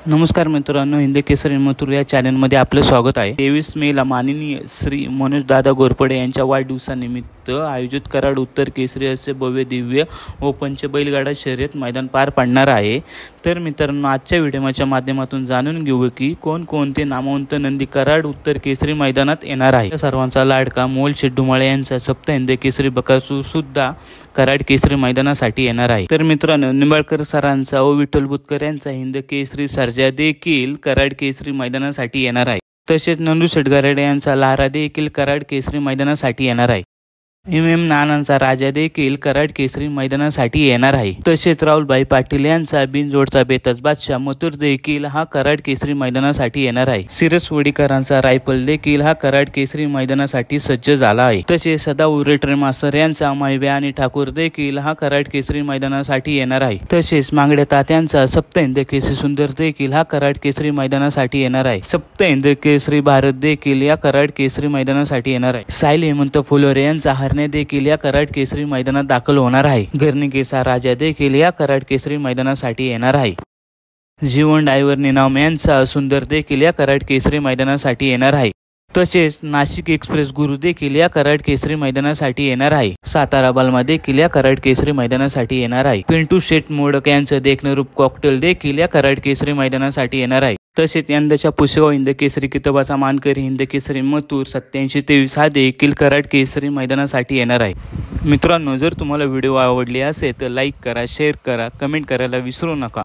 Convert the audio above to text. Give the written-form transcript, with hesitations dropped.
नमस्कार मित्रांनो, हिंद केसरी मथुर या चॅनलमध्ये आपलं स्वागत आहे। 23 मेला माननीय श्री मनोजदादा घोरपडे यांच्या वाढदिवसानिमित्त आयोजित कराड उत्तर केसरी असे भव्य दिव्य व पंच बैलगाडा शर्यत मैदान पार पडणार आहे। तर मित्रांनो, आजच्या व्हिडिओच्या माध्यमातून जाणून घेऊ की कोणकोणते नामवंत नंदी कराड उत्तर केसरी मैदानात येणार आहे। सर्वांचा लाडका मोल शेड्डूमाळे यांचा सप्त हिंद केसरी बकासूर सुद्धा कराड केसरी मैदानासाठी येणार आहे। तर मित्रांनो, निंबाळकर सरांचा व विठ्ठल बुतकर यांचा हिंद केसरी सर्जा देखील कराड केसरी मैदानासाठी येणार आहे। तसेच नंदू शेटगारेडे यांचा लहारा देखील कराड केसरी मैदानासाठी येणार आहे। एम नानांचा राजा देखील कराड केसरी मैदानासाठी येणार आहे। तसेच राहुलभाई पाटील यांचा बिनजोडचा बेताज बादशाह मथुर देखील हा कराड केसरी मैदानासाठी येणार आहे। सिरसवडीकरांचा रायफल देखील हा कराड केसरी मैदानासाठी सज्ज झाला आहे। तसेच सदाऊ रेटरे मास्तर यांचा मायबे आणि ठाकूर देखील हा कराड केसरी मैदानासाठी येणार आहे। तसेच मांगड्या तात्यांचा सप्त हिंद केसरी सुंदर देखील हा कराड केसरी मैदानासाठी येणार आहे। सप्त हिंद केसरी भारत देखील या कराड केसरी मैदानासाठी येणार आहे। साहिल हेमंत फुलोरे यांचा देखील या कराड केसरी मैदानात दाखल होणार आहे। गर्णिकेचा राजा देखील या कराड केसरी मैदानासाठी येणार आहे। जीवन डायव्हर निनाम यांचा सुंदर देखील या कराड केसरी मैदानासाठी येणार आहे। तसेच नाशिक एक्सप्रेस गुरु देखील या कराड केसरी मैदानासाठी येणार आहे। सातारा बलमा देखील या कराड केसरी मैदानासाठी येणार आहे। पिंटू शेट मोडक यांचं देखणं रूप कॉकटेल देखील या कराड केसरी मैदानासाठी येणार आहे। तसेच यंदाच्या पुसेगाव हिंद केसरी किताबाचा मानकरी हिंद केसरी मथुर 8723 हा देखील कराड केसरी मैदानासाठी येणार आहे। मित्रांनो, जर तुम्हाला व्हिडिओ आवडली असेल तर लाईक करा, शेअर करा, कमेंट करायला विसरू नका।